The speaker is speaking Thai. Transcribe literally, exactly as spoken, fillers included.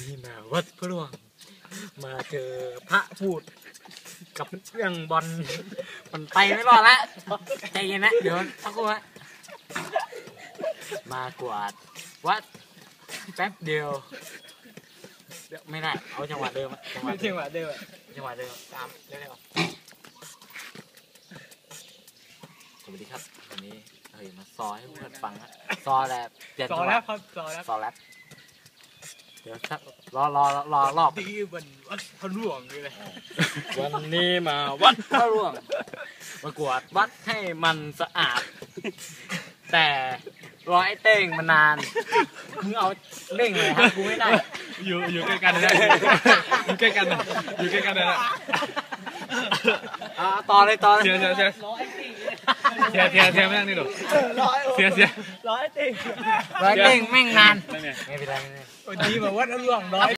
นี้มาวัดพระหลวงมาเจอพระพูดกับเรื่องบอลมันไปไม่รอดละใจเย็นนะเดี๋ยวสักครู่ฮะมากวาดวัดแป๊บเดียวเดี๋ยวไม่ได้เอาจังหวะเดิมจังหวะจังหวะเดิมจังหวะเดิมตามเร็วๆสวัสดีครับวันนี้เฮ้ยมาซอให้เพื่อนฟังฮะซอแล้วเปลี่ยนซจัองหแล้ววะครับซอแล้วซอแล้วเดี๋ยวสักรอรอรอรอบดีวันวัดพระหลวงเลยวันนี้มาวัดพระหลวงมากวาดวัดให้มันสะอาดแต่รอไอ้เต้งมานานมึงเอาเด้งเลยฮะกูไม่ได้อยู่อยู่ใกล้กันนะอยู่ใกล้กันนะอยู่ใกล้กันนะอ่าต่อเลยต่อเลยเสียเสียเสียเสียเสียเสียไม่นั่งนี่หรอเสียเสียร้อยติรอไอ้เต้งแม่งนานไม่เนี่ยไม่เป็นไรไม่เป็นไรวันนี้มาวัดพระหลวงร้อย